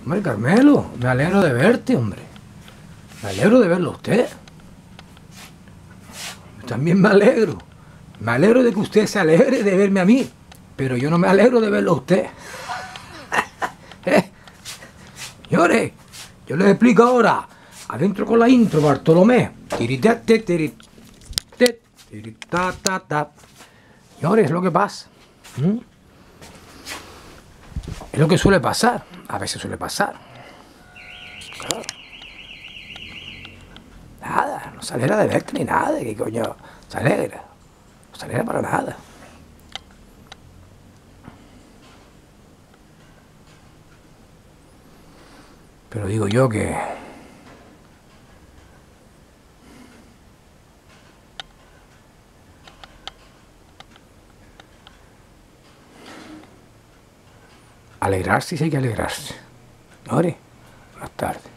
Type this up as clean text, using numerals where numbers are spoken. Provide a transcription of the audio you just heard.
Hombre, Carmelo, me alegro de verte, hombre. Me alegro de verlo a usted. También me alegro. Me alegro de que usted se alegre de verme a mí. Pero yo no me alegro de verlo a usted. Señores, yo les explico ahora. Adentro con la intro, Bartolomé. Tiritete, tiritete, tiritata. Señores, es lo que pasa. Es lo que suele pasar. A veces suele pasar. Claro. Nada, no se alegra de verte ni nada. ¿Qué coño se alegra? No se alegra para nada. Pero digo yo que... alegrarse, sí hay que alegrarse. Señores, buenas tardes.